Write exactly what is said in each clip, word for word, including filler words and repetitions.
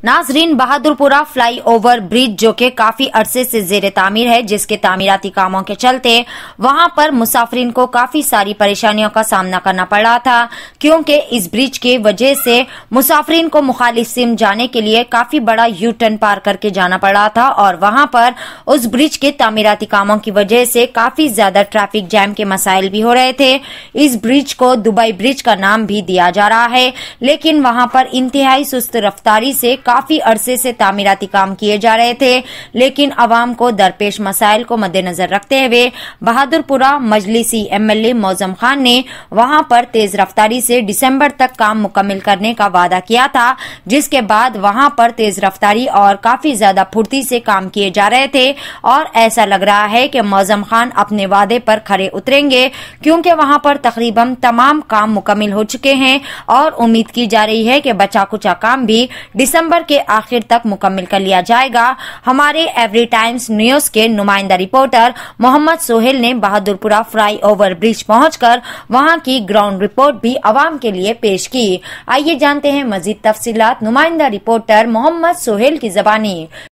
नाजरीन, Bahadurpura flyover bridge जो कि काफी अरसे से जेर तामीर है, जिसके तामीराती कामों के चलते वहां पर मुसाफिरीन को काफी सारी परेशानियों का सामना करना पड़ रहा था, क्योंकि इस ब्रिज की वजह से मुसाफिरीन को मुखालिफ सिम जाने के लिए काफी बड़ा यू टर्न पार करके जाना पड़ रहा था और वहां पर उस ब्रिज के तामीराती कामों की वजह से काफी ज्यादा ट्रैफिक जैम के मसाइल भी हो रहे थे। इस ब्रिज को दुबई ब्रिज का नाम भी दिया जा रहा है, लेकिन वहां पर इंतहाई सुस्त रफ्तारी से काफी अरसे से तामीराती काम किए जा रहे थे, लेकिन अवाम को दरपेश मसाइल को मद्देनजर रखते हुए बहादुरपुरा मजलिसी एमएलए मौजम खान ने वहां पर तेज रफ्तारी से दिसंबर तक काम मुकम्मल करने का वादा किया था, जिसके बाद वहां पर तेज रफ्तारी और काफी ज्यादा फुर्ती से काम किए जा रहे थे और ऐसा लग रहा है कि मौजम खान अपने वादे पर खरे उतरेंगे, क्योंकि वहां पर तकरीबन तमाम काम मुकम्मल हो चुके हैं और उम्मीद की जा रही है कि बचा कुचा काम भी दिसंबर के आखिर तक मुकम्मल कर लिया जाएगा। हमारे एवरी टाइम्स न्यूज के नुमाइंदा रिपोर्टर मोहम्मद सोहेल ने बहादुरपुरा फ्लाईओवर ब्रिज पहुंचकर वहां की ग्राउंड रिपोर्ट भी आवाम के लिए पेश की। आइए जानते हैं मजीद तफसीलात नुमाइंदा रिपोर्टर मोहम्मद सोहेल की जबानी।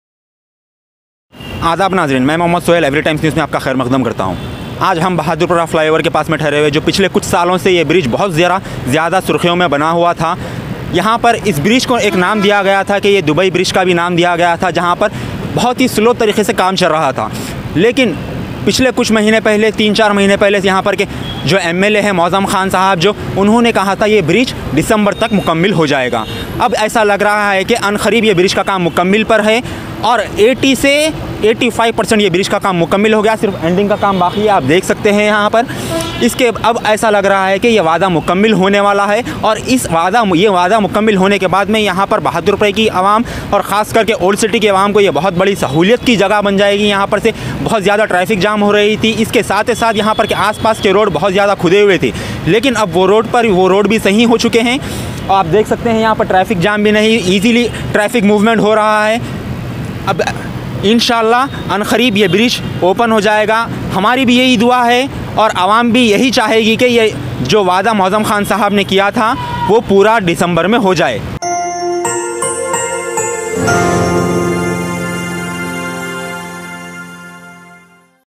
आदाब नाज़रीन, मैं Mohammed Sohail Every Times News में आपका खैर मकदम करता हूँ। आज हम बहादुरपुरा फ्लाईओवर के पास में ठहरे हुए, जो पिछले कुछ सालों से ये ब्रिज बहुत ज़्यादा ज़्यादा सुर्खियों में बना हुआ था। यहाँ पर इस ब्रिज को एक नाम दिया गया था कि ये दुबई ब्रिज का भी नाम दिया गया था, जहाँ पर बहुत ही स्लो तरीके से काम चल रहा था। लेकिन पिछले कुछ महीने पहले, तीन चार महीने पहले यहाँ पर के जो एमएलए हैं मौजम खान साहब, जो उन्होंने कहा था ये ब्रिज दिसंबर तक मुकम्मल हो जाएगा। अब ऐसा लग रहा है कि अनकरीब ये ब्रिज का काम मुकम्मल पर है और अस्सी से पचासी परसेंट ये ब्रिज का काम मुकम्मल हो गया, सिर्फ एंडिंग का काम बाकी है। आप देख सकते हैं यहाँ पर इसके अब ऐसा लग रहा है कि ये वादा मुकम्मल होने वाला है और इस वादा ये वादा मुकम्मल होने के बाद में यहाँ पर बहादुरपुरा की आवाम और ख़ास करके ओल्ड सिटी की आवाम को ये बहुत बड़ी सहूलियत की जगह बन जाएगी। यहाँ पर से बहुत ज़्यादा ट्रैफिक जाम हो रही थी, इसके साथ ही साथ यहाँ पर के आसपास के रोड बहुत ज़्यादा खुदे हुए थे, लेकिन अब वो रोड पर वो रोड भी सही हो चुके हैं और आप देख सकते हैं यहाँ पर ट्रैफिक जाम भी नहीं, ईजीली ट्रैफिक मूवमेंट हो रहा है। अब इंशाअल्लाह अनकरीब ये ब्रिज ओपन हो जाएगा। हमारी भी यही दुआ है और आवाम भी यही चाहेगी कि ये जो वादा मौजम खान साहब ने किया था वो पूरा दिसंबर में हो जाए।